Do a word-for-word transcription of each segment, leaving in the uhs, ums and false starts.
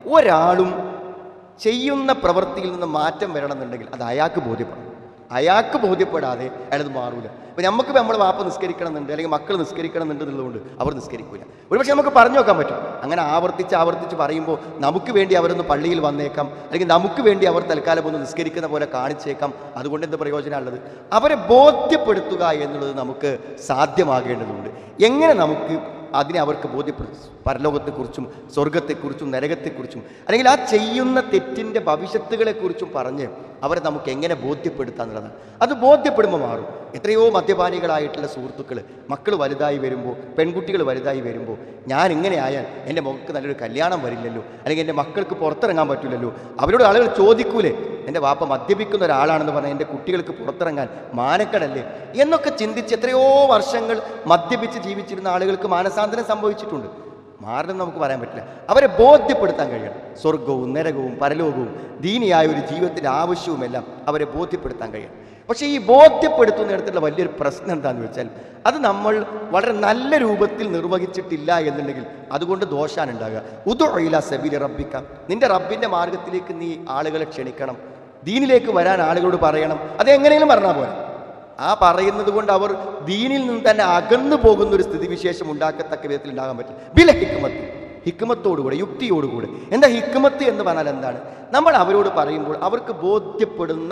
ഒരാളും ചെയ്യുന്ന പ്രവൃത്തിയിൽ നിന്ന് മാറ്റം വരണമെന്നുണ്ടെങ്കിൽ അത് അയാൾക്ക് ബോധ്യപ്പെടണം. അയാൾക്ക് ബോധ്യപ്പെടാതെ അയാളത് മാറൂല. ഇപ്പം നമുക്ക് നമ്മുടെ വാപ്പ നിസ്കരിക്കണം എന്നുണ്ട്, അല്ലെങ്കിൽ മക്കൾ നിസ്കരിക്കണം എന്നുള്ളതുകൊണ്ട് അവർ നിസ്കരിക്കില്ല. ഒരുപക്ഷെ നമുക്ക് പറഞ്ഞു നോക്കാൻ പറ്റും. അങ്ങനെ ആവർത്തിച്ച് ആവർത്തിച്ച് പറയുമ്പോൾ നമുക്ക് വേണ്ടി അവരൊന്ന് പള്ളിയിൽ വന്നേക്കാം, അല്ലെങ്കിൽ നമുക്ക് വേണ്ടി അവർ തൽക്കാലം ഒന്ന് നിസ്കരിക്കുന്ന പോലെ കാണിച്ചേക്കാം. അതുകൊണ്ട് എന്ത് പ്രയോജനമുള്ളത്? അവരെ ബോധ്യപ്പെടുത്തുക എന്നുള്ളത് നമുക്ക് സാധ്യമാകേണ്ടതുണ്ട്. എങ്ങനെ നമുക്ക് അതിനെ അവർക്ക് ബോധ്യപ്പെടുത്തും? പരലോകത്തെക്കുറിച്ചും സ്വർഗത്തെക്കുറിച്ചും നരകത്തെക്കുറിച്ചും അല്ലെങ്കിൽ ആ ചെയ്യുന്ന തെറ്റിൻ്റെ ഭവിഷ്യത്തുകളെക്കുറിച്ചും പറഞ്ഞ് അവരെ നമുക്ക് എങ്ങനെ ബോധ്യപ്പെടുത്തുക എന്നുള്ളതാണ്. അത് ബോധ്യപ്പെടുമ്പോൾ മാറും. എത്രയോ മദ്യപാനികളായിട്ടുള്ള സുഹൃത്തുക്കൾ മക്കൾ വലുതായി വരുമ്പോൾ, പെൺകുട്ടികൾ വലുതായി വരുമ്പോൾ, ഞാൻ ഇങ്ങനെ ആയാൽ എൻ്റെ മകൾക്ക് നല്ലൊരു കല്യാണം വരില്ലല്ലോ, അല്ലെങ്കിൽ എൻ്റെ മക്കൾക്ക് പുറത്തിറങ്ങാൻ പറ്റില്ലല്ലോ. അവരോട് ആളുകൾ ചോദിക്കൂലേ, എൻ്റെ വാപ്പ മദ്യപിക്കുന്ന ഒരാളാണെന്ന് പറഞ്ഞാൽ എൻ്റെ കുട്ടികൾക്ക് പുറത്തിറങ്ങാൻ മാനക്കേടല്ലേ എന്നൊക്കെ ചിന്തിച്ച് എത്രയോ വർഷങ്ങൾ മദ്യപിച്ച് ജീവിച്ചിരുന്ന ആളുകൾക്ക് മാനസാന്തരം സംഭവിച്ചിട്ടുണ്ട്. മാറണം നമുക്ക് പറയാൻ പറ്റില്ല. അവരെ ബോധ്യപ്പെടുത്താൻ കഴിയണം. സ്വർഗവും നരകവും പരലോകവും ദീനിയായ ഒരു ജീവിതത്തിൻ്റെ ആവശ്യവുമെല്ലാം അവരെ ബോധ്യപ്പെടുത്താൻ കഴിയണം. പക്ഷേ ഈ ബോധ്യപ്പെടുത്തുന്നിടത്തുള്ള വലിയൊരു പ്രശ്നം എന്താണെന്ന് വെച്ചാൽ, അത് നമ്മൾ വളരെ നല്ല രൂപത്തിൽ നിർവഹിച്ചിട്ടില്ല എന്നുണ്ടെങ്കിൽ അതുകൊണ്ട് ദോഷാണ് ഉണ്ടാകുക. ഉദുഉ ഇലാ സബീലി റബ്ബിക, നിന്റെ റബ്ബിൻ്റെ മാർഗത്തിലേക്ക് നീ ആളുകളെ ക്ഷണിക്കണം, ദീനിലേക്ക് വരാൻ ആളുകളോട് പറയണം. അതെങ്ങനെയും പറഞ്ഞാൽ പോലെ ആ പറയുന്നത് കൊണ്ട് അവർ ദീനിൽ നിന്ന് തന്നെ അകന്നു പോകുന്ന ഒരു സ്ഥിതിവിശേഷം ഉണ്ടാക്കത്തക്ക വിധത്തിൽ ഉണ്ടാകാൻ പറ്റില്ല. ബില ഹിക്മത്ത്, ഹിക്മത്തോടുകൂടെ, യുക്തിയോടുകൂടെ. എന്താ ഹിക്മത്ത് എന്ന് പറഞ്ഞാൽ എന്താണ്? നമ്മൾ അവരോട് പറയുമ്പോൾ അവർക്ക് ബോധ്യപ്പെടുന്ന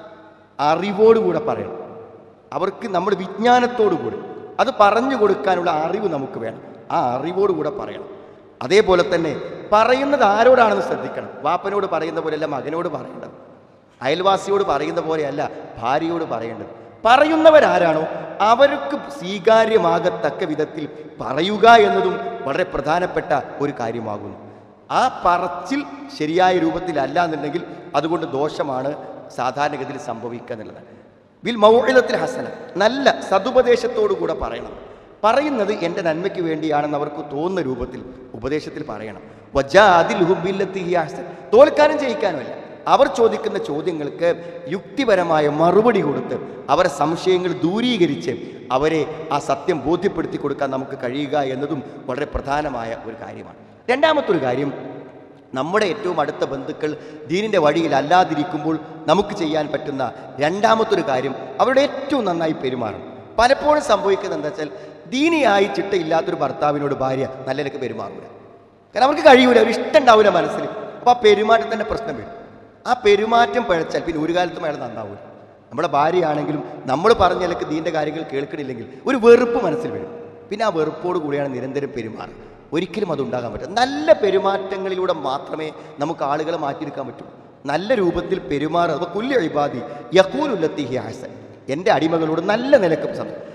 അറിവോടുകൂടെ പറയണം. അവർക്ക് നമ്മുടെ വിജ്ഞാനത്തോടുകൂടി അത് പറഞ്ഞു കൊടുക്കാനുള്ള അറിവ് നമുക്ക് വേണം. ആ അറിവോടുകൂടെ പറയണം. അതേപോലെ തന്നെ പറയുന്നത് ആരോടാണെന്ന് ശ്രദ്ധിക്കണം. വാപ്പനോട് പറയുന്ന പോലെയല്ല മകനോട് പറയേണ്ടത്, അയൽവാസിയോട് പറയുന്ന പോലെയല്ല ഭാര്യയോട് പറയേണ്ടത്. പറയുന്നവരാരാണോ അവർക്ക് സ്വീകാര്യമാകത്തക്ക വിധത്തിൽ പറയുക എന്നതും വളരെ പ്രധാനപ്പെട്ട ഒരു കാര്യമാകുന്നു. ആ പറച്ചിൽ ശരിയായ രൂപത്തിലല്ല എന്നുണ്ടെങ്കിൽ അതുകൊണ്ട് ദോഷമാണ് സാധാരണഗതിയിൽ സംഭവിക്കുക എന്നുള്ളതാണ്. ബിൽ മൗഇദത്തിൽ ഹസന, നല്ല സതുപദേശത്തോടു കൂടെ പറയണം. പറയുന്നത് എൻ്റെ നന്മയ്ക്ക് വേണ്ടിയാണെന്ന് അവർക്ക് തോന്നുന്ന രൂപത്തിൽ ഉപദേശത്തിൽ പറയണം. വജാദിൽഹും ബില്ലത്തി ഹിയ അഹ്സൻ, തോൽക്കാനും ജയിക്കാനുമല്ല. അവർ ചോദിക്കുന്ന ചോദ്യങ്ങൾക്ക് യുക്തിപരമായ മറുപടി കൊടുത്ത് അവരെ സംശയങ്ങൾ ദൂരീകരിച്ച് അവരെ ആ സത്യം ബോധ്യപ്പെടുത്തി കൊടുക്കാൻ നമുക്ക് കഴിയുക എന്നതും വളരെ പ്രധാനമായ ഒരു കാര്യമാണ്. രണ്ടാമത്തൊരു കാര്യം, നമ്മുടെ ഏറ്റവും അടുത്ത ബന്ധുക്കൾ ദീനിൻ്റെ വഴിയിൽ അല്ലാതിരിക്കുമ്പോൾ നമുക്ക് ചെയ്യാൻ പറ്റുന്ന രണ്ടാമത്തൊരു കാര്യം, അവരുടെ ഏറ്റവും നന്നായി പെരുമാറണം. പലപ്പോഴും സംഭവിക്കുന്നത് എന്താ വെച്ചാൽ, ദീനിയായി ചിട്ടയില്ലാത്തൊരു ഭർത്താവിനോട് ഭാര്യ നല്ല നിലക്ക് പെരുമാറില്ല. കാരണം അവർക്ക് കഴിയൂല, ഒരു ഇഷ്ടം ഉണ്ടാവില്ല മനസ്സിൽ. അപ്പോൾ ആ പെരുമാറ്റത്തിൻ്റെ പ്രശ്നം വരും. ആ പെരുമാറ്റം പഴച്ചാൽ പിന്നെ ഒരു കാലത്തും അയാൾ നന്നാവില്ല. നമ്മുടെ ഭാര്യയാണെങ്കിലും നമ്മൾ പറഞ്ഞ നിലക്ക് ദീൻ്റെ കാര്യങ്ങൾ കേൾക്കണില്ലെങ്കിൽ ഒരു വെറുപ്പ് മനസ്സിൽ വരും. പിന്നെ ആ വെറുപ്പോട് കൂടിയാണ് നിരന്തരം പെരുമാറുക. ഒരിക്കലും അതുണ്ടാകാൻ പറ്റില്ല. നല്ല പെരുമാറ്റങ്ങളിലൂടെ മാത്രമേ നമുക്ക് ആളുകളെ മാറ്റിയെടുക്കാൻ പറ്റൂ. നല്ല രൂപത്തിൽ പെരുമാറുക. അപ്പോൾ കുല്യ ഇബാദി യഖൂലുല്ലത്തി ഹിയ അഹ്സൻ, എൻ്റെ അടിമകളോട് നല്ല നിലക്ക്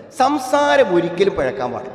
സംസാരം ഒരിക്കലും പഴക്കാൻ പാടില്ല.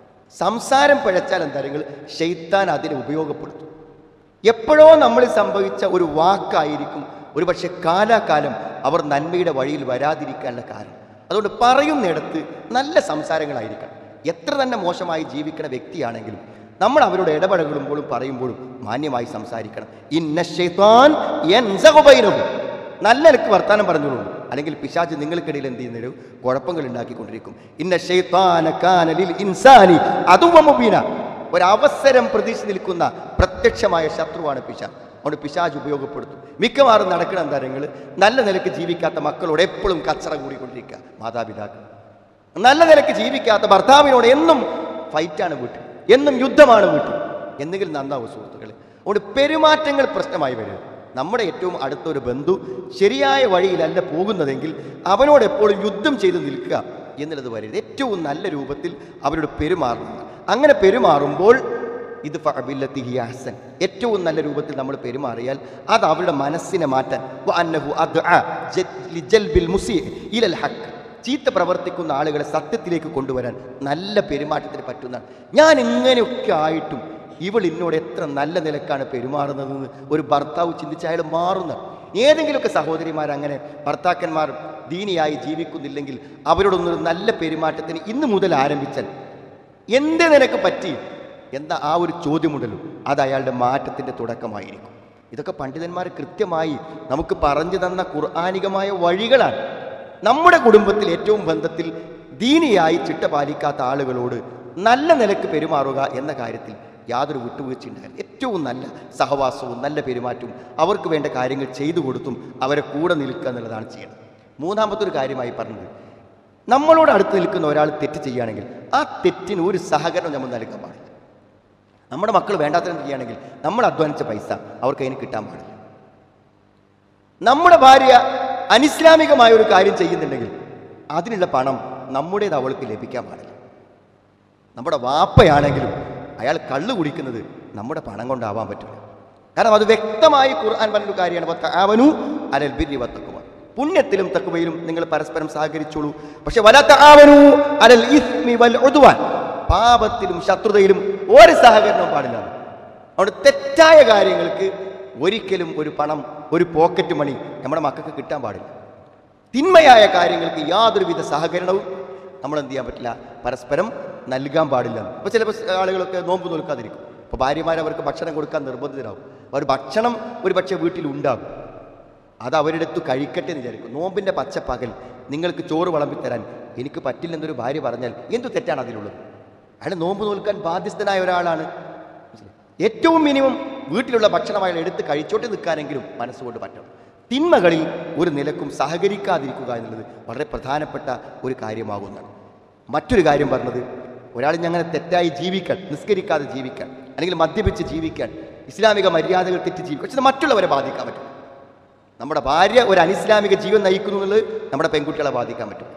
സംസാരം പഴച്ചാൽ എന്തായാലും ശൈത്താൻ അതിനെ ഉപയോഗപ്പെടുത്തും. എപ്പോഴോ നമ്മൾ സംഭവിച്ച ഒരു വാക്കായിരിക്കും ഒരു പക്ഷെ കാലാകാലം അവർ നന്മയുടെ വഴിയിൽ വരാതിരിക്കാനുള്ള കാരണം. അതുകൊണ്ട് പറയുന്നിടത്ത് നല്ല സംസാരങ്ങളായിരിക്കണം. എത്ര തന്നെ മോശമായി ജീവിക്കുന്ന വ്യക്തിയാണെങ്കിലും നമ്മൾ അവരോട് ഇടപഴകുമ്പോഴും പറയുമ്പോഴും മാന്യമായി സംസാരിക്കണം. ഇന്ന ശൈത്താൻ യൻസഖു ബൈനഹും, നല്ല നിലക്ക് വർത്താനം പറഞ്ഞോളൂ, അല്ലെങ്കിൽ പിശാച് നിങ്ങൾക്കിടയിൽ എന്ത് ചെയ്യുന്നൊരു കുഴപ്പങ്ങൾ ഉണ്ടാക്കിക്കൊണ്ടിരിക്കും. ഇന്ന ശൈത്താന കാന ലിൽ ഇൻസാനി അദുവ്വൻ മുബീന, ഒരവസരം പ്രതീക്ഷിച്ച് നിൽക്കുന്ന പ്രത്യക്ഷമായ ശത്രുവാണ് പിശാച്. അതുകൊണ്ട് പിശാച് ഉപയോഗപ്പെടുത്തും. മിക്കവാറും നടക്കുന്ന കാര്യങ്ങൾ നല്ല നിലക്ക് ജീവിക്കാത്ത മക്കളോട് എപ്പോഴും കച്ചറ കൂടിക്കൊണ്ടിരിക്കുക. മാതാപിതാക്കൾ നല്ല നിലക്ക് ജീവിക്കാത്ത ഭർത്താവിനോട് എന്നും ഫൈറ്റാണ് വീട്ടിൽ, എന്നും യുദ്ധമാണ് വീട്ടിൽ, എന്തെങ്കിലും നന്നാവും സുഹൃത്തുക്കളെ. അതുകൊണ്ട് പെരുമാറ്റങ്ങൾ പ്രശ്നമായി വരും. നമ്മുടെ ഏറ്റവും അടുത്തൊരു ബന്ധു ശരിയായ വഴിയിലല്ല പോകുന്നതെങ്കിൽ അവനോട് എപ്പോഴും യുദ്ധം ചെയ്ത് നിൽക്കുക എന്നുള്ളത് വരരുത്. ഏറ്റവും നല്ല രൂപത്തിൽ അവരോട് പെരുമാറുന്നു. അങ്ങനെ പെരുമാറുമ്പോൾ ഇത് ഫഅബില്ലത്തി ഹിയ അഹ്സൻ, ഏറ്റവും നല്ല രൂപത്തിൽ നമ്മൾ പെരുമാറിയാൽ അത് അവരുടെ മനസ്സിനെ മാറ്റാൻ, വഅന്നഹു അദ്അ ലിജൽബിൽ മുസീഇ ഇലൽ ഹഖ്, ചീത്ത പ്രവർത്തിക്കുന്ന ആളുകളെ സത്യത്തിലേക്ക് കൊണ്ടുവരാൻ നല്ല പെരുമാറ്റത്തിന് പറ്റുന്നതാണ്. ഞാൻ ഇങ്ങനെയൊക്കെ ആയിട്ടും ഇവൾ എന്നോട് എത്ര നല്ല നിലക്കാണ് പെരുമാറുന്നതെന്ന് ഒരു ഭർത്താവ് ചിന്തിച്ച് അയാൾ മാറുന്ന. ഏതെങ്കിലുമൊക്കെ സഹോദരിമാർ അങ്ങനെ ഭർത്താക്കന്മാർ ദീനിയായി ജീവിക്കുന്നില്ലെങ്കിൽ അവരോടൊന്നൊരു നല്ല പെരുമാറ്റത്തിന് ഇന്ന് മുതൽ ആരംഭിച്ചാൽ എന്ത് നിനക്ക് പറ്റി എന്താ ആ ഒരു ചോദ്യമുണ്ടല്ലോ, അത് അയാളുടെ മാറ്റത്തിൻ്റെ തുടക്കമായിരിക്കും. ഇതൊക്കെ പണ്ഡിതന്മാർ കൃത്യമായി നമുക്ക് പറഞ്ഞു തന്ന ഖുർആനികമായ വഴികളാണ്. നമ്മുടെ കുടുംബത്തിൽ ഏറ്റവും ബന്ധത്തിൽ ദീനിയായി ചിട്ട പാലിക്കാത്ത ആളുകളോട് നല്ല നിലക്ക് പെരുമാറുക എന്ന കാര്യത്തിൽ യാതൊരു വിട്ടുവീഴ്ച ഉണ്ടായിരുന്നു. ഏറ്റവും നല്ല സഹവാസവും നല്ല പെരുമാറ്റവും അവർക്ക് വേണ്ട കാര്യങ്ങൾ ചെയ്തു കൊടുത്തും അവരെ കൂടെ നിൽക്കുക എന്നുള്ളതാണ് ചെയ്യുന്നത്. മൂന്നാമത്തെ ഒരു കാര്യമായി പറഞ്ഞത്, നമ്മളോട് അടുത്ത് നിൽക്കുന്ന ഒരാൾ തെറ്റ് ചെയ്യുകയാണെങ്കിൽ ആ തെറ്റിന് ഒരു സഹകരണം നമ്മൾ നൽകാൻ പാടില്ല. നമ്മുടെ മക്കൾ വേണ്ടാത്തരം ചെയ്യുകയാണെങ്കിൽ നമ്മൾ അധ്വാനിച്ച പൈസ അവർക്ക് അതിന് കിട്ടാൻ പാടില്ല. നമ്മുടെ ഭാര്യ അനിസ്ലാമികമായ ഒരു കാര്യം ചെയ്യുന്നുണ്ടെങ്കിൽ അതിനുള്ള പണം നമ്മുടേത് അവൾക്ക് ലഭിക്കാൻ പാടില്ല. നമ്മുടെ വാപ്പയാണെങ്കിലും അയാൾ കള്ളു കുടിക്കുന്നത് നമ്മുടെ പണം കൊണ്ടാവാൻ പറ്റില്ല. കാരണം അത് വ്യക്തമായി ഖുർആൻ പറഞ്ഞൊരു കാര്യമാണ്, വതആവനു അലൽ ബിർരി വത്തഖ്വ, പുണ്യത്തിലും തഖ്വയിലും നിങ്ങൾ പരസ്പരം സഹകരിച്ചോളൂ. പക്ഷെ വലാ തആവനു അലൽ ഇസ്മി വൽ ഉദ്വാൻ, പാപത്തിലും ശത്രുതയിലും ഒരു സഹകരണവും പാടില്ല. അതുകൊണ്ട് തെറ്റായ കാര്യങ്ങൾക്ക് ഒരിക്കലും ഒരു പണം, ഒരു പോക്കറ്റ് മണി നമ്മുടെ മക്കൾക്ക് കിട്ടാൻ പാടില്ല. തിന്മയായ കാര്യങ്ങൾക്ക് യാതൊരുവിധ സഹകരണവും നമ്മൾ എന്ത് ചെയ്യാൻ പറ്റില്ല, പരസ്പരം നൽകാൻ പാടില്ല. ഇപ്പോൾ ചിലപ്പോൾ ആളുകളൊക്കെ നോമ്പ് നോൽക്കാതിരിക്കും. അപ്പോൾ ഭാര്യമാർ അവർക്ക് ഭക്ഷണം കൊടുക്കാൻ നിർബന്ധിതരാകും. അവർ ഭക്ഷണം ഒരു പക്ഷേ വീട്ടിലുണ്ടാകും, അത് അവരുടെ അടുത്ത് കഴിക്കട്ടെ എന്ന് വിചാരിക്കും. നോമ്പിൻ്റെ പച്ചപ്പകൽ നിങ്ങൾക്ക് ചോറ് വിളമ്പിത്തരാൻ എനിക്ക് പറ്റില്ലെന്നൊരു ഭാര്യ പറഞ്ഞാൽ എന്തു തെറ്റാണ് അതിലുള്ളത്? അയാൾ നോമ്പ് നോൽക്കാൻ ബാധ്യസ്ഥനായ ഒരാളാണ്. ഏറ്റവും മിനിമം വീട്ടിലുള്ള ഭക്ഷണം അയാൾ എടുത്ത് കഴിച്ചോട്ട് നിൽക്കാനെങ്കിലും മനസ്സുകൊണ്ട് പറ്റണം. തിന്മകളിൽ ഒരു നിലക്കും സഹകരിക്കാതിരിക്കുക എന്നുള്ളത് വളരെ പ്രധാനപ്പെട്ട ഒരു കാര്യമാകുന്നതാണ്. മറ്റൊരു കാര്യം പറഞ്ഞത്, ഒരാൾ ഞങ്ങനെ തെറ്റായി ജീവിക്കാൻ, നിസ്കരിക്കാതെ ജീവിക്കാൻ, അല്ലെങ്കിൽ മദ്യപിച്ച് ജീവിക്കാൻ, ഇസ്ലാമിക മര്യാദകൾ തെറ്റി ജീവിക്കാൻ, പക്ഷെ മറ്റുള്ളവരെ ബാധിക്കാൻ പറ്റും. നമ്മുടെ ഭാര്യ ഒരു അനിസ്ലാമിക ജീവൻ നയിക്കുന്നു എന്നുള്ളത് നമ്മുടെ പെൺകുട്ടികളെ ബാധിക്കാൻ പറ്റും.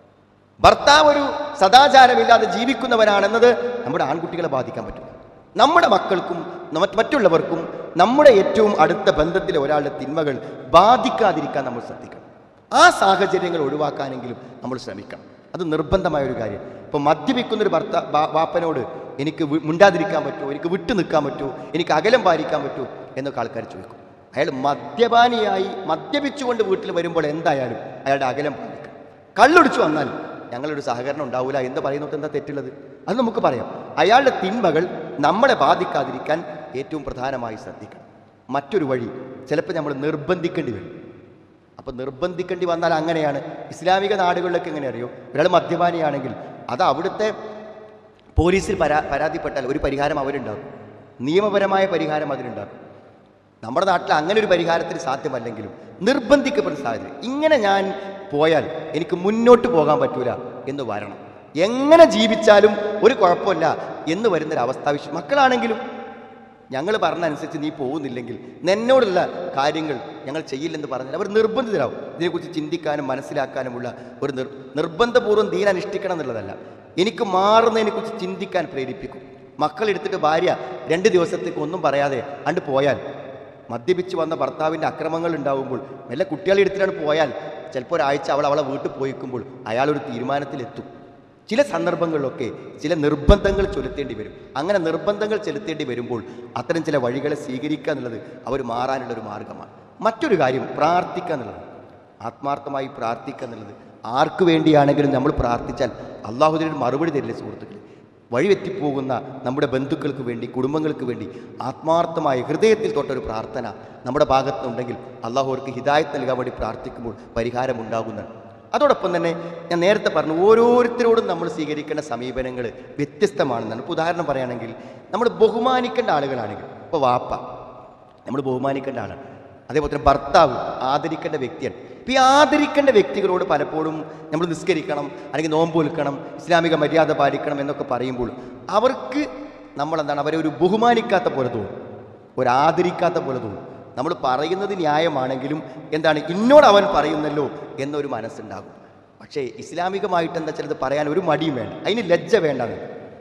ഭർത്താവ് ഒരു സദാചാരമില്ലാതെ ജീവിക്കുന്നവനാണെന്നത് നമ്മുടെ ആൺകുട്ടികളെ ബാധിക്കാൻ പറ്റും. നമ്മുടെ മക്കൾക്കും മറ്റുള്ളവർക്കും നമ്മുടെ ഏറ്റവും അടുത്ത ബന്ധത്തിലെ ഒരാളുടെ തിന്മകൾ ബാധിക്കാതിരിക്കാൻ നമ്മൾ ശ്രദ്ധിക്കണം. ആ സാഹചര്യങ്ങൾ ഒഴിവാക്കാനെങ്കിലും നമ്മൾ ശ്രമിക്കണം. അത് നിർബന്ധമായ ഒരു കാര്യം. ഇപ്പോൾ മദ്യപിക്കുന്നൊരു ഭർത്താ വാപ്പനോട് എനിക്ക് മിണ്ടാതിരിക്കാൻ പറ്റുമോ, എനിക്ക് വിട്ടു നിൽക്കാൻ പറ്റുമോ, എനിക്ക് അകലം പാലിക്കാൻ പറ്റുമോ എന്നൊക്കെ ആൾക്കാർ ചോദിക്കും. അയാൾ മദ്യപാനിയായി മദ്യപിച്ചുകൊണ്ട് വീട്ടിൽ വരുമ്പോൾ എന്തായാലും അയാളുടെ അകലം പാലിക്കണം. കള്ളുടിച്ചു വന്നാൽ ഞങ്ങളൊരു സഹകരണം ഉണ്ടാവില്ല എന്ന് പറയുന്നത് എന്താ തെറ്റുള്ളത്? അത് നമുക്ക് പറയാം. അയാളുടെ തിന്മകൾ നമ്മളെ ബാധിക്കാതിരിക്കാൻ ഏറ്റവും പ്രധാനമായി ശ്രദ്ധിക്കണം. മറ്റൊരു വഴി, ചിലപ്പോൾ നമ്മൾ നിർബന്ധിക്കേണ്ടി വരും. അപ്പം നിർബന്ധിക്കേണ്ടി വന്നാൽ അങ്ങനെയാണ്. ഇസ്ലാമിക നാടുകളിലൊക്കെ എങ്ങനെ അറിയോ, ഒരാൾ മദ്യപാനിയാണെങ്കിൽ അത് അവിടുത്തെ പോലീസിൽ പരാ പരാതിപ്പെട്ടാൽ ഒരു പരിഹാരം അവരുണ്ടാകും, നിയമപരമായ പരിഹാരം അതിനുണ്ടാകും. നമ്മുടെ നാട്ടിൽ അങ്ങനെ ഒരു പരിഹാരത്തിന് സാധ്യമല്ലെങ്കിലും നിർബന്ധിക്കപ്പെടുന്ന സാഹചര്യം, ഇങ്ങനെ ഞാൻ പോയാൽ എനിക്ക് മുന്നോട്ട് പോകാൻ പറ്റൂല എന്ന് വരണം, എങ്ങനെ ജീവിച്ചാലും ഒരു കുഴപ്പമില്ല എന്ന് വരുന്നൊരവസ്ഥ വിഷയം. മക്കളാണെങ്കിലും ഞങ്ങൾ പറഞ്ഞനുസരിച്ച് നീ പോകുന്നില്ലെങ്കിൽ എന്നോടുള്ള കാര്യങ്ങൾ ഞങ്ങൾ ചെയ്യില്ലെന്ന് പറഞ്ഞാൽ അവർ നിർബന്ധിതരാകും. ഇതിനെക്കുറിച്ച് ചിന്തിക്കാനും മനസ്സിലാക്കാനുമുള്ള ഒരു നിർ നിർബന്ധപൂർവ്വം ദീൻ അനുഷ്ഠിക്കണം എന്നുള്ളതല്ല, എനിക്ക് മാറുന്നതിനെക്കുറിച്ച് ചിന്തിക്കാൻ പ്രേരിപ്പിക്കും. മക്കളെടുത്തിട്ട് ഭാര്യ രണ്ട് ദിവസത്തേക്ക് ഒന്നും പറയാതെ അണ്ട് പോയാൽ, മദ്യപിച്ച് വന്ന ഭർത്താവിൻ്റെ അക്രമങ്ങൾ ഉണ്ടാകുമ്പോൾ മെല്ലെ കുട്ടികളെ എടുത്തിട്ടാണ് പോയാൽ ചിലപ്പോൾ ഒരാഴ്ച അവൾ അവളെ വീട്ടിൽ പോയിക്കുമ്പോൾ അയാളൊരു തീരുമാനത്തിലെത്തും. ചില സന്ദർഭങ്ങളിലൊക്കെ ചില നിർബന്ധങ്ങൾ ചെലുത്തേണ്ടി വരും. അങ്ങനെ നിർബന്ധങ്ങൾ ചെലുത്തേണ്ടി വരുമ്പോൾ അത്തരം ചില വഴികളെ സ്വീകരിക്കുക എന്നുള്ളത് അവർ മാറാനുള്ളൊരു മാർഗമാണ്. മറ്റൊരു കാര്യം, പ്രാർത്ഥിക്കുക എന്നുള്ളത്, ആത്മാർത്ഥമായി പ്രാർത്ഥിക്കുക എന്നുള്ളത്. ആർക്ക് വേണ്ടിയാണെങ്കിലും നമ്മൾ പ്രാർത്ഥിച്ചാൽ അള്ളാഹുവിനൊരു മറുപടി തരില്ലേ സുഹൃത്തുക്കളെ? വഴിവെറ്റിപ്പോകുന്ന നമ്മുടെ ബന്ധുക്കൾക്ക് വേണ്ടി, കുടുംബങ്ങൾക്ക് വേണ്ടി ആത്മാർത്ഥമായ ഹൃദയത്തിൽ തൊട്ടൊരു പ്രാർത്ഥന നമ്മുടെ ഭാഗത്തുനിന്നുണ്ടെങ്കിൽ അള്ളാഹു അവർക്ക് ഹിദായത്ത് നൽകാൻ വേണ്ടി പ്രാർത്ഥിക്കുമ്പോൾ പരിഹാരമുണ്ടാകുന്നതാണ്. അതോടൊപ്പം തന്നെ ഞാൻ നേരത്തെ പറഞ്ഞു, ഓരോരുത്തരോടും നമ്മൾ സ്വീകരിക്കേണ്ട സമീപനങ്ങൾ വ്യത്യസ്തമാണെന്നാണ്. ഇപ്പോൾ ഉദാഹരണം പറയുകയാണെങ്കിൽ, നമ്മൾ ബഹുമാനിക്കേണ്ട ആളുകളാണെങ്കിൽ, ഇപ്പോൾ വാപ്പ നമ്മൾ ബഹുമാനിക്കേണ്ട ആളാണ്, അതേപോലെ തന്നെ ഭർത്താവ് ആദരിക്കേണ്ട വ്യക്തിയാണ്. ഇപ്പോൾ ഈ ആദരിക്കേണ്ട വ്യക്തികളോട് പലപ്പോഴും നമ്മൾ നിസ്കരിക്കണം, അല്ലെങ്കിൽ നോമ്പ് വിൽക്കണം, ഇസ്ലാമിക മര്യാദ പാലിക്കണം എന്നൊക്കെ പറയുമ്പോൾ അവർക്ക് നമ്മളെന്താണ് അവരെ ഒരു ബഹുമാനിക്കാത്ത പോലെ തോന്നും, ഒരു ആദരിക്കാത്ത പോലെ തോന്നും. നമ്മൾ പറയുന്നത് ന്യായമാണെങ്കിലും എന്താണ് ഇന്നോട് അവൻ പറയുന്നല്ലോ എന്നൊരു മനസ്സുണ്ടാകും. പക്ഷേ ഇസ്ലാമികമായിട്ട് എന്താ ചിലത് പറയാൻ ഒരു മടിയും വേണ്ട, അതിന് ലജ്ജ വേണ്ടത്.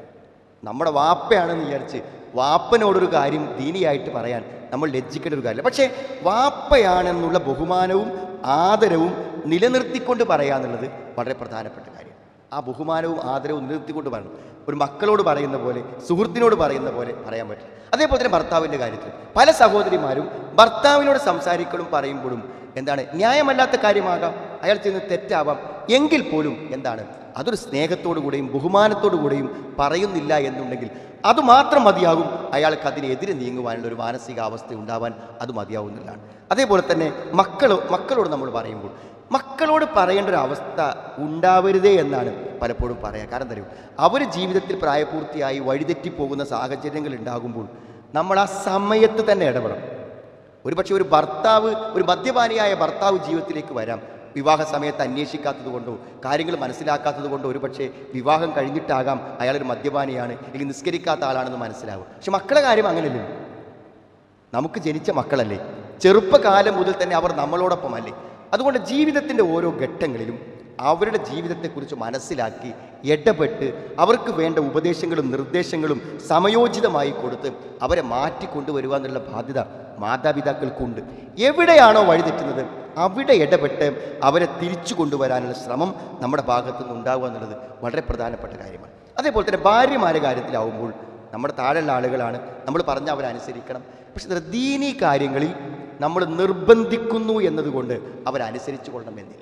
നമ്മുടെ വാപ്പയാണെന്ന് വിചാരിച്ച് വാപ്പനോടൊരു കാര്യം ദീനിയായിട്ട് പറയാൻ നമ്മൾ ലജ്ജിക്കേണ്ട ഒരു കാര്യമില്ല. പക്ഷേ വാപ്പയാണെന്നുള്ള ബഹുമാനവും ആദരവും നിലനിർത്തിക്കൊണ്ട് പറയാന്നുള്ളത് വളരെ പ്രധാനപ്പെട്ട കാര്യം. ആ ബഹുമാനവും ആദരവും നിലനിർത്തിക്കൊണ്ട് പറയണം. ഒരു മക്കളോട് പറയുന്ന പോലെ, സുഹൃത്തിനോട് പറയുന്ന പോലെ പറയാൻ പറ്റില്ല. അതേപോലെ തന്നെ ഭർത്താവിൻ്റെ കാര്യത്തിൽ പല സഹോദരിമാരും ഭർത്താവിനോട് സംസാരിക്കലും പറയുമ്പോഴും എന്താണ് ന്യായമല്ലാത്ത കാര്യമാകാം, അയാൾ ചെയ്യുന്നത് തെറ്റാവാം, എങ്കിൽ പോലും എന്താണ് അതൊരു സ്നേഹത്തോടു കൂടെയും ബഹുമാനത്തോടു കൂടെയും പറയുന്നില്ല എന്നുണ്ടെങ്കിൽ അതുമാത്രം മതിയാകും അയാൾക്ക് അതിനെതിരെ നീങ്ങുവാനുള്ള ഒരു മാനസികാവസ്ഥ ഉണ്ടാവാൻ അത് മതിയാവുന്നതാണ്. അതേപോലെ തന്നെ മക്കൾ മക്കളോട് നമ്മൾ പറയുമ്പോൾ മക്കളോട് പറയേണ്ട ഒരു അവസ്ഥ ഉണ്ടാവരുതേ എന്നാണ് പലപ്പോഴും പറയുക. കാരണം തരും അവർ ജീവിതത്തിൽ പ്രായപൂർത്തിയായി വഴിതെറ്റിപ്പോകുന്ന സാഹചര്യങ്ങൾ ഉണ്ടാകുമ്പോൾ നമ്മൾ ആ സമയത്ത് തന്നെ ഇടപെടണം. ഒരു പക്ഷേ ഒരു ഭർത്താവ് ഒരു മദ്യപാനിയായ ഭർത്താവ് ജീവിതത്തിലേക്ക് വരാം. വിവാഹ സമയത്ത് അന്വേഷിക്കാത്തത് കൊണ്ടോ കാര്യങ്ങൾ മനസ്സിലാക്കാത്തത് കൊണ്ടോ ഒരു പക്ഷേ വിവാഹം കഴിഞ്ഞിട്ടാകാം അയാളൊരു മദ്യപാനിയാണ് അല്ലെങ്കിൽ നിസ്കരിക്കാത്ത ആളാണെന്ന് മനസ്സിലാവും. പക്ഷെ മക്കളുടെ കാര്യം അങ്ങനെയല്ലേ? നമുക്ക് ജനിച്ച മക്കളല്ലേ, ചെറുപ്പകാലം മുതൽ തന്നെ അവർ നമ്മളോടൊപ്പം അല്ലേ. അതുകൊണ്ട് ജീവിതത്തിൻ്റെ ഓരോ ഘട്ടങ്ങളിലും അവരുടെ ജീവിതത്തെക്കുറിച്ച് മനസ്സിലാക്കി ഇടപെട്ട് അവർക്ക് വേണ്ട ഉപദേശങ്ങളും നിർദ്ദേശങ്ങളും സമയോചിതമായി കൊടുത്ത് അവരെ മാറ്റിക്കൊണ്ടുവരുക എന്നുള്ള ബാധ്യത മാതാപിതാക്കൾക്കുണ്ട്. എവിടെയാണോ വഴിതെറ്റുന്നത് അവിടെ ഇടപെട്ട് അവരെ തിരിച്ചു കൊണ്ടുവരാനുള്ള ശ്രമം നമ്മുടെ ഭാഗത്തു നിന്ന് ഉണ്ടാവുക എന്നുള്ളത് വളരെ പ്രധാനപ്പെട്ട കാര്യമാണ്. അതേപോലെ തന്നെ ഭാര്യമാരുടെ കാര്യത്തിലാവുമ്പോൾ നമ്മുടെ താഴെയുള്ള ആളുകളാണ്, നമ്മൾ പറഞ്ഞാൽ അവരനുസരിക്കണം. പക്ഷെ ദീനീ കാര്യങ്ങളിൽ നമ്മൾ നിർബന്ധിക്കുന്നു എന്നതുകൊണ്ട് അവരനുസരിച്ച് കൊള്ളണമെന്നില്ല.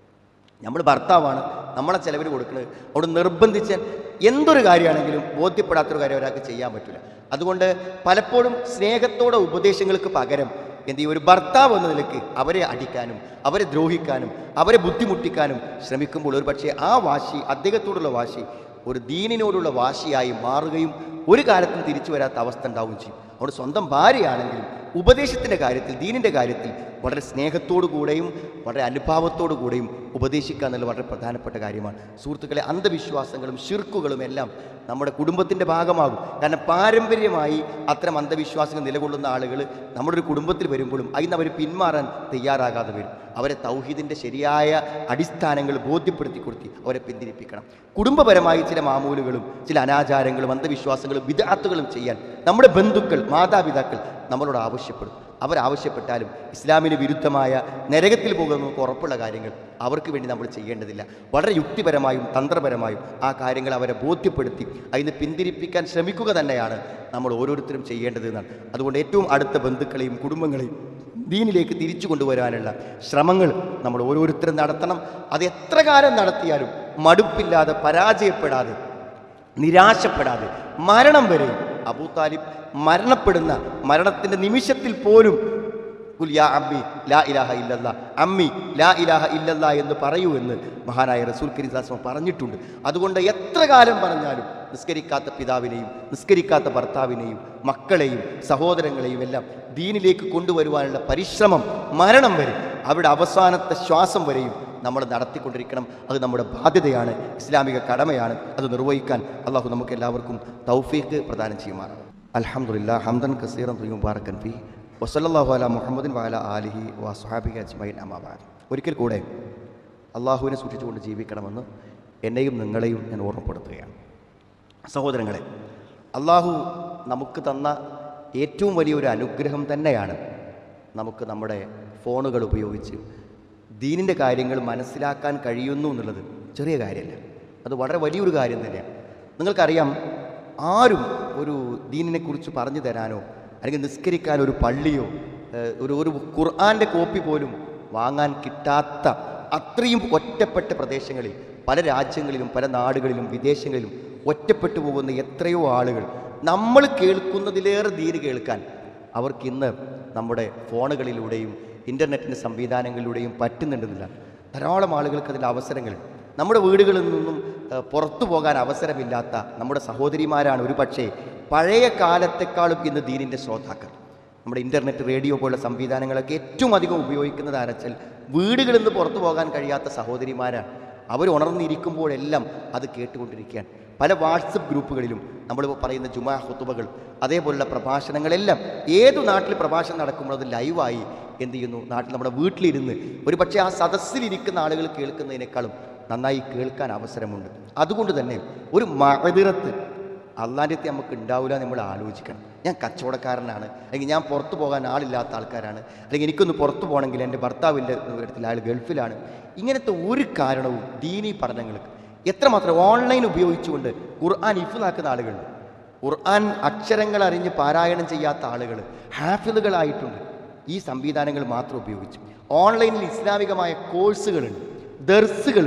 നമ്മൾ ഭർത്താവാണ്, നമ്മളെ ചിലവിന് കൊടുക്കുന്നത്. അവിടെ നിർബന്ധിച്ച് എന്തൊരു കാര്യമാണെങ്കിലും ബോധ്യപ്പെടാത്തൊരു കാര്യം ഒരാൾക്ക് ചെയ്യാൻ പറ്റില്ല. അതുകൊണ്ട് പലപ്പോഴും സ്നേഹത്തോടെ ഉപദേശങ്ങൾക്ക് പകരം എന്ത് ചെയ്യും, ഒരു ഭർത്താവ് എന്ന നിലയ്ക്ക് അവരെ അടിക്കാനും അവരെ ദ്രോഹിക്കാനും അവരെ ബുദ്ധിമുട്ടിക്കാനും ശ്രമിക്കുമ്പോൾ ഒരു പക്ഷേ ആ വാശി, അദ്ദേഹത്തോടുള്ള വാശി ഒരു ദീനിനോടുള്ള വാശിയായി മാറുകയും ഒരു കാലത്തും തിരിച്ചു വരാത്ത അവസ്ഥ ഉണ്ടാവുകയും ചെയ്യും. അവിടെ സ്വന്തം ഭാര്യയാണെങ്കിലും ഉപദേശത്തിൻ്റെ കാര്യത്തിൽ, ദീനിൻ്റെ കാര്യത്തിൽ വളരെ സ്നേഹത്തോടു കൂടെയും വളരെ അനുഭാവത്തോടു കൂടെയും ഉപദേശിക്കുക എന്നുള്ളത് വളരെ പ്രധാനപ്പെട്ട കാര്യമാണ്. സുഹൃത്തുക്കളെ, അന്ധവിശ്വാസങ്ങളും ശിർക്കുകളും എല്ലാം നമ്മുടെ കുടുംബത്തിൻ്റെ ഭാഗമാകും. കാരണം പാരമ്പര്യമായി അത്തരം അന്ധവിശ്വാസങ്ങൾ നിലകൊള്ളുന്ന ആളുകൾ നമ്മുടെ ഒരു കുടുംബത്തിൽ വരുമ്പോഴും അതിന് അവർ പിന്മാറാൻ തയ്യാറാകാതെ വരും. അവരെ തൗഹീദിൻ്റെ ശരിയായ അടിസ്ഥാനങ്ങൾ ബോധ്യപ്പെടുത്തി കൊടുത്തി അവരെ പിന്തിരിപ്പിക്കണം. കുടുംബപരമായി ചില മാമൂലുകളും ചില അനാചാരങ്ങളും അന്ധവിശ്വാസങ്ങളും വിദഅത്തുകളും ചെയ്യാൻ നമ്മുടെ ബന്ധുക്കൾ, മാതാപിതാക്കൾ നമ്മളോട് ആവശ്യപ്പെടും. അവരാവശ്യപ്പെട്ടാലും ഇസ്ലാമിന് വിരുദ്ധമായ നരകത്തിൽ പോകുന്ന നമുക്ക് ഉറപ്പുള്ള കാര്യങ്ങൾ അവർക്ക് വേണ്ടി നമ്മൾ ചെയ്യേണ്ടതില്ല. വളരെ യുക്തിപരമായും തന്ത്രപരമായും ആ കാര്യങ്ങൾ അവരെ ബോധ്യപ്പെടുത്തി അതിന് പിന്തിരിപ്പിക്കാൻ ശ്രമിക്കുക തന്നെയാണ് നമ്മൾ ഓരോരുത്തരും ചെയ്യേണ്ടത് എന്നാണ്. അതുകൊണ്ട് ഏറ്റവും അടുത്ത ബന്ധുക്കളെയും കുടുംബങ്ങളെയും ദീനിലേക്ക് തിരിച്ചു കൊണ്ടുവരാനുള്ള ശ്രമങ്ങൾ നമ്മൾ ഓരോരുത്തരും നടത്തണം. അത് എത്ര കാലം നടത്തിയാലും മടുപ്പില്ലാതെ, പരാജയപ്പെടാതെ, നിരാശപ്പെടാതെ മരണം വരെ അബൂ താലിബ് മരണപ്പെടുന്ന മരണത്തിൻ്റെ നിമിഷത്തിൽ പോലും ഖുൽ യാ അമ്മി ലാ ഇലാഹ ഇല്ലല്ലാ, അമ്മി ലാ ഇലാഹ ഇല്ലല്ലാ എന്ന് പറയൂ എന്ന് മഹാനായ റസൂൽ കരീം സ്വല്ലല്ലാഹു അലൈഹി വസല്ലം പറഞ്ഞിട്ടുണ്ട്. അതുകൊണ്ട് എത്ര കാലം പറഞ്ഞാലും നിസ്കരിക്കാത്ത പിതാവിനെയും നിസ്കരിക്കാത്ത ഭർത്താവിനെയും മക്കളെയും സഹോദരങ്ങളെയും എല്ലാം ദീനിലേക്ക് കൊണ്ടുവരുവാനുള്ള പരിശ്രമം മരണം വരെ, അവരുടെ അവസാനത്തെ ശ്വാസം വരെയും നമ്മൾ നടത്തിക്കൊണ്ടിരിക്കണം. അത് നമ്മുടെ ബാധ്യതയാണ്, ഇസ്ലാമിക കടമയാണ്. അത് നിർവഹിക്കാൻ അള്ളാഹു നമുക്ക് എല്ലാവർക്കും തൗഫീഖ് പ്രദാനം ചെയ്യുമാറാണ്. അൽഹംദുലില്ലാഹ് ഹംദൻ കസീറൻ ത്വയ്യിബൻ മുബാറകൻ ഫീഹി വസല്ലല്ലാഹു അലാ മുഹമ്മദിൻ വഅലാ ആലിഹി വസ്വഹാബിഹി അജ്മഈൻ അമ്മാ ബഅദ്. ഒരിക്കൽ കൂടെ അള്ളാഹുവിനെ സൂക്ഷിച്ചുകൊണ്ട് ജീവിക്കണമെന്ന് എന്നെയും നിങ്ങളെയും ഞാൻ ഓർമ്മപ്പെടുത്തുകയാണ്. സഹോദരങ്ങളെ, അള്ളാഹു നമുക്ക് തന്ന ഏറ്റവും വലിയൊരു അനുഗ്രഹം തന്നെയാണ് നമുക്ക് നമ്മുടെ ഫോണുകൾ ഉപയോഗിച്ച് ദീനിൻ്റെ കാര്യങ്ങൾ മനസ്സിലാക്കാൻ കഴിയുന്നു എന്നുള്ളത്. ചെറിയ കാര്യമല്ല, അത് വളരെ വലിയൊരു കാര്യം തന്നെയാണ്. നിങ്ങൾക്കറിയാം, ആരും ഒരു ദീനിനെക്കുറിച്ച് പറഞ്ഞു തരാനോ അല്ലെങ്കിൽ നിസ്കരിക്കാൻ ഒരു പള്ളിയോ ഒരു ഒരു ഖുർആൻ്റെ കോപ്പി പോലും വാങ്ങാൻ കിട്ടാത്ത അത്രയും ഒറ്റപ്പെട്ട പ്രദേശങ്ങളിൽ, പല രാജ്യങ്ങളിലും പല നാടുകളിലും വിദേശങ്ങളിലും ഒറ്റപ്പെട്ടു പോകുന്ന എത്രയോ ആളുകൾ നമ്മൾ കേൾക്കുന്നതിലേറെ ദീന് കേൾക്കാൻ അവർക്കിന്ന് നമ്മുടെ ഫോണുകളിലൂടെയും ഇൻ്റർനെറ്റിൻ്റെ സംവിധാനങ്ങളിലൂടെയും പറ്റുന്നുണ്ടെന്നില്ല. ധാരാളം ആളുകൾക്ക് അതിൻ്റെ അവസരങ്ങൾ. നമ്മുടെ വീടുകളിൽ നിന്നും പുറത്തു പോകാൻ അവസരമില്ലാത്ത നമ്മുടെ സഹോദരിമാരാണ് ഒരു പക്ഷേ പഴയ കാലത്തെക്കാളും ഇന്ന് ദീനിൻ്റെ ശ്രോതാക്കൾ. നമ്മുടെ ഇൻ്റർനെറ്റ്, റേഡിയോ പോലുള്ള സംവിധാനങ്ങളൊക്കെ ഏറ്റവും അധികം ഉപയോഗിക്കുന്നത് ആരച്ചാൽ വീടുകളിൽ നിന്ന് പുറത്തു പോകാൻ കഴിയാത്ത സഹോദരിമാരാണ്. അവർ ഉണർന്നിരിക്കുമ്പോഴെല്ലാം അത് കേട്ടുകൊണ്ടിരിക്കുകയാണ്. പല വാട്സപ്പ് ഗ്രൂപ്പുകളിലും നമ്മൾ പറയുന്ന ജുമാ ഖുതുബകൾ, അതേപോലുള്ള പ്രഭാഷണങ്ങളെല്ലാം ഏതു നാട്ടിൽ പ്രഭാഷണം നടക്കുമ്പോൾ അത് ലൈവായി എന്ത് ചെയ്യുന്നു, നാട്ടിൽ നമ്മുടെ വീട്ടിലിരുന്ന് ഒരു പക്ഷേ ആ സദസ്സിലിരിക്കുന്ന ആളുകൾ കേൾക്കുന്നതിനേക്കാളും നന്നായി കേൾക്കാൻ അവസരമുണ്ട്. അതുകൊണ്ട് തന്നെ ഒരു മഅദിറത്ത് അള്ളാൻ്റെ അടുത്ത് നമുക്ക് ഉണ്ടാവില്ല നമ്മൾ ആലോചിക്കണം. ഞാൻ കച്ചവടക്കാരനാണ്, അല്ലെങ്കിൽ ഞാൻ പുറത്തു പോകാൻ ആളില്ലാത്ത ആൾക്കാരാണ്, അല്ലെങ്കിൽ എനിക്കൊന്ന് പുറത്തു പോകണമെങ്കിൽ എൻ്റെ ഭർത്താവിൻ്റെ ഇടത്തിൽ ആൾ ഗൾഫിലാണ്. ഇങ്ങനത്തെ ഒരു കാരണവും ദീനീ പഠനങ്ങൾക്ക് എത്രമാത്രം ഓൺലൈൻ ഉപയോഗിച്ചുകൊണ്ട് ഖുർആൻ ഹിഫ്ളാക്കുന്ന ആളുകളുണ്ട്. ഖുർആൻ അക്ഷരങ്ങൾ അറിഞ്ഞ് പാരായണം ചെയ്യാത്ത ആളുകൾ ഹാഫിളുകളായിട്ടുണ്ട്. ഈ സംവിധാനങ്ങൾ മാത്രം ഉപയോഗിച്ചു ഓൺലൈനിൽ ഇസ്ലാമികമായ കോഴ്സുകളുണ്ട്, ദർസുകളുണ്ട്.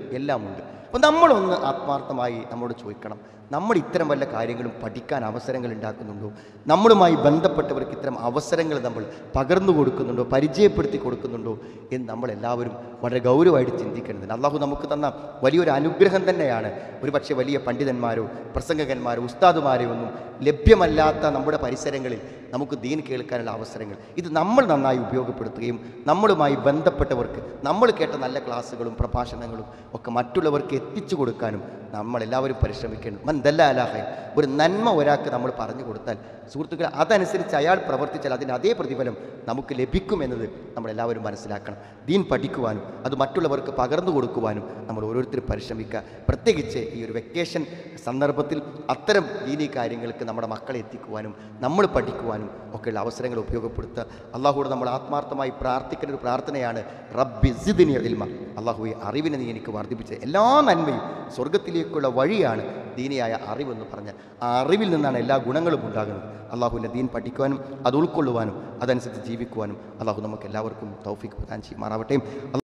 എല്ലാമുണ്ട്. അപ്പോൾ നമ്മളൊന്ന് ആത്മാർത്ഥമായി നമ്മോട് ചോദിക്കണം, നമ്മൾ ഇത്തരം വല്ല കാര്യങ്ങളും പഠിക്കാൻ അവസരങ്ങൾ ഉണ്ടാക്കുന്നുണ്ടോ? നമ്മളുമായി ബന്ധപ്പെട്ടവർക്ക് ഇത്തരം അവസരങ്ങൾ നമ്മൾ പകർന്നു കൊടുക്കുന്നുണ്ടോ, പരിചയപ്പെടുത്തി കൊടുക്കുന്നുണ്ടോ എന്ന് നമ്മളെല്ലാവരും വളരെ ഗൗരവമായിട്ട് ചിന്തിക്കേണ്ടതുണ്ട്. അള്ളാഹു നമുക്ക് തന്ന വലിയൊരു അനുഗ്രഹം തന്നെയാണ്. ഒരു പക്ഷേ വലിയ പണ്ഡിതന്മാരോ പ്രസംഗകന്മാരോ ഉസ്താദുമാരെയോ ഒന്നും ലഭ്യമല്ലാത്ത നമ്മുടെ പരിസരങ്ങളിൽ നമുക്ക് ദീൻ കേൾക്കാനുള്ള അവസരങ്ങൾ ഇത് നമ്മൾ നന്നായി ഉപയോഗപ്പെടുത്തുകയും നമ്മളുമായി ബന്ധപ്പെട്ടവർക്ക് നമ്മൾ കേട്ട നല്ല ക്ലാസ്സുകളും പ്രഭാഷണങ്ങളും ഒക്കെ മറ്റുള്ളവർക്ക് എത്തിച്ചു കൊടുക്കാനും നമ്മളെല്ലാവരും പരിശ്രമിക്കണം. മൻ ദല്ല അലാ ഖൈർ, ഒരു നന്മ ഒരാൾക്ക് നമ്മൾ പറഞ്ഞു കൊടുത്താൽ സുഹൃത്തുക്കളെ അതനുസരിച്ച് അയാൾ പ്രവർത്തിച്ചാൽ അതിന് അതേ പ്രതിഫലം നമുക്ക് ലഭിക്കുമെന്നത് നമ്മളെല്ലാവരും മനസ്സിലാക്കണം. ദീൻ പഠിക്കുവാനും അത് മറ്റുള്ളവർക്ക് പകർന്നു കൊടുക്കുവാനും നമ്മൾ ഓരോരുത്തരും പരിശ്രമിക്കുക. പ്രത്യേകിച്ച് ഈ ഒരു വെക്കേഷൻ സന്ദർഭത്തിൽ അത്തരം ദീനീ കാര്യങ്ങൾക്ക് നമ്മുടെ മക്കളെ എത്തിക്കുവാനും നമ്മൾ പഠിക്കുവാനും ഒക്കെയുള്ള അവസരങ്ങൾ ഉപയോഗപ്പെടുത്തുക. അള്ളാഹുവോട് നമ്മൾ ആത്മാർത്ഥമായി പ്രാർത്ഥിക്കുന്ന ഒരു പ്രാർത്ഥനയാണ് റബ്ബി സിദ്നി ഇൽമ, അള്ളാഹുവെ അറിവിനെ നീ എനിക്ക് വർദ്ധിപ്പിച്ചത്. എല്ലാ നന്മയും സ്വർഗത്തിലേക്കുള്ള വഴിയാണ് ദീനിയായ അറിവെന്ന് പറഞ്ഞാൽ ആ അറിവിൽ നിന്നാണ് എല്ലാ ഗുണങ്ങളും ഉണ്ടാകുന്നത്. അള്ളാഹുവിൻ്റെ ദീൻ പഠിക്കുവാനും അത് ഉൾക്കൊള്ളുവാനും അതനുസരിച്ച് ജീവിക്കുവാനും അള്ളാഹു നമുക്ക് എല്ലാവർക്കും തൗഫീഖ് പ്രദാനം ചെയ്യുമാറാവട്ടെ.